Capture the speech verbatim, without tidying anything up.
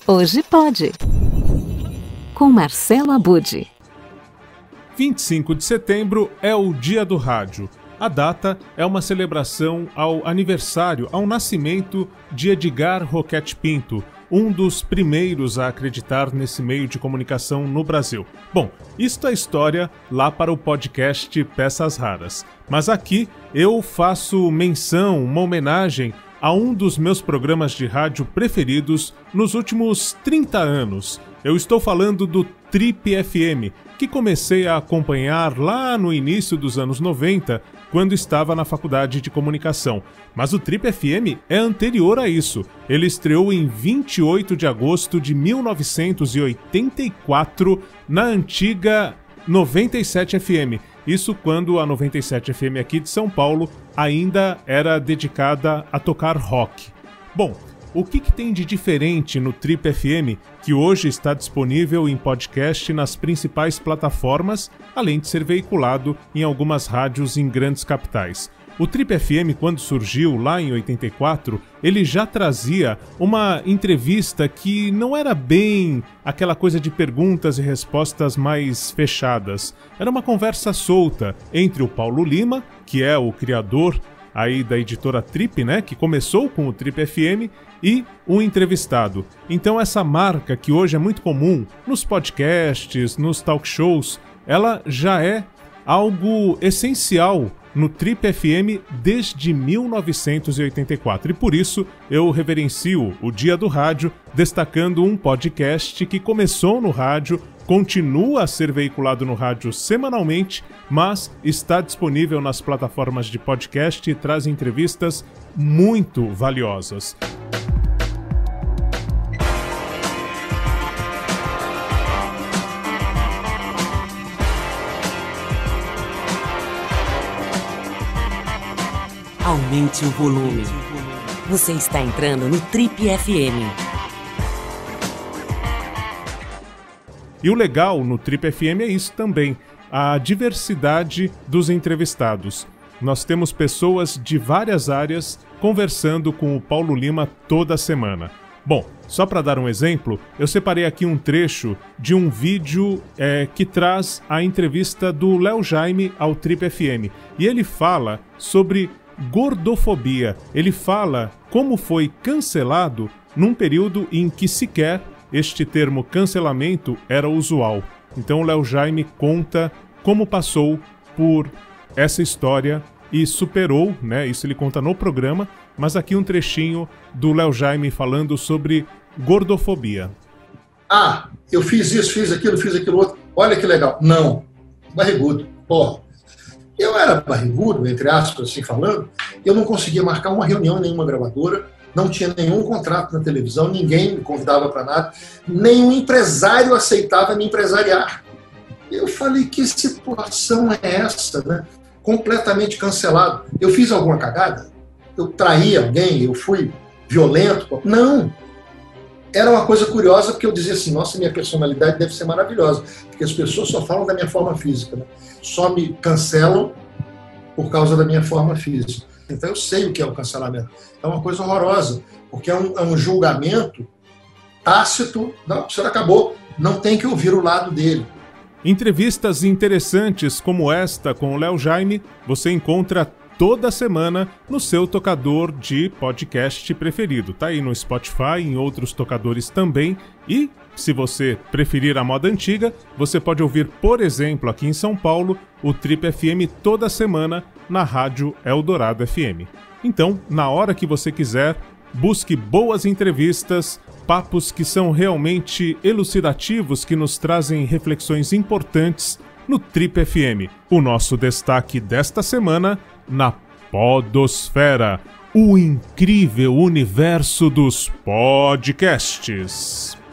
Hoje pode. Com Marcelo Abud. vinte e cinco de setembro é o Dia do Rádio. A data é uma celebração ao aniversário, ao nascimento de Edgar Roquette Pinto, um dos primeiros a acreditar nesse meio de comunicação no Brasil. Bom, isto é história lá para o podcast Peças Raras. Mas aqui eu faço menção, uma homenagem a um dos meus programas de rádio preferidos nos últimos trinta anos. Eu estou falando do Trip F M, que comecei a acompanhar lá no início dos anos noventa, quando estava na faculdade de comunicação. Mas o Trip F M é anterior a isso. Ele estreou em vinte e oito de agosto de mil novecentos e oitenta e quatro na antiga noventa e sete F M. Isso quando a noventa e sete F M aqui de São Paulo ainda era dedicada a tocar rock. Bom, o que, que tem de diferente no Trip F M, que hoje está disponível em podcast nas principais plataformas, além de ser veiculado em algumas rádios em grandes capitais? O Trip F M, quando surgiu lá em oitenta e quatro, ele já trazia uma entrevista que não era bem aquela coisa de perguntas e respostas mais fechadas. Era uma conversa solta entre o Paulo Lima, que é o criador aí da editora Trip, né, que começou com o Trip F M, e o entrevistado. Então essa marca, que hoje é muito comum nos podcasts, nos talk shows, ela já é algo essencial no Trip F M desde mil novecentos e oitenta e quatro. E por isso eu reverencio o Dia do Rádio, destacando um podcast que começou no rádio, continua a ser veiculado no rádio semanalmente, mas está disponível nas plataformas de podcast e traz entrevistas muito valiosas. Aumente o volume. Você está entrando no Trip F M. E o legal no Trip F M é isso também, a diversidade dos entrevistados. Nós temos pessoas de várias áreas conversando com o Paulo Lima toda semana. Bom, só para dar um exemplo, eu separei aqui um trecho de um vídeo é, que traz a entrevista do Léo Jaime ao Trip F M. E ele fala sobre gordofobia. Ele fala como foi cancelado num período em que sequer este termo cancelamento era usual. Então o Léo Jaime conta como passou por essa história e superou, né? Isso ele conta no programa, mas aqui um trechinho do Léo Jaime falando sobre gordofobia. Ah, eu fiz isso, fiz aquilo, fiz aquilo outro. Olha que legal. Não, barrigudo, porra. Eu era barrigudo, entre aspas, assim falando, eu não conseguia marcar uma reunião em nenhuma gravadora, não tinha nenhum contrato na televisão, ninguém me convidava para nada, nenhum empresário aceitava me empresariar. Eu falei, que situação é essa, né? Completamente cancelado. Eu fiz alguma cagada? Eu traí alguém? Eu fui violento? Não! Era uma coisa curiosa, porque eu dizia assim, nossa, minha personalidade deve ser maravilhosa, porque as pessoas só falam da minha forma física, né? Só me cancelam por causa da minha forma física. Então eu sei o que é o cancelamento. É uma coisa horrorosa, porque é um, é um julgamento tácito. Não, o senhor acabou, não tem que ouvir o lado dele. Entrevistas interessantes como esta com o Léo Jaime, você encontra toda semana no seu tocador de podcast preferido. Tá aí no Spotify, em outros tocadores também. E, se você preferir a moda antiga, você pode ouvir, por exemplo, aqui em São Paulo, o Trip F M toda semana na Rádio Eldorado F M. Então, na hora que você quiser, busque boas entrevistas, papos que são realmente elucidativos, que nos trazem reflexões importantes no Trip F M. O nosso destaque desta semana na Podosfera, o incrível universo dos podcasts.